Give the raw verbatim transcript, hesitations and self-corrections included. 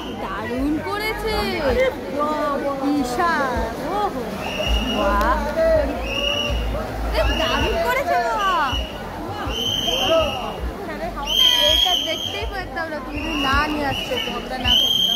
দারুণ করেছে ঈশা। দারুণ করেছে বাবা। এটা দেখতেই পারতাম না তুমি না নিয়ে আসছো, তোমরা না করতাম।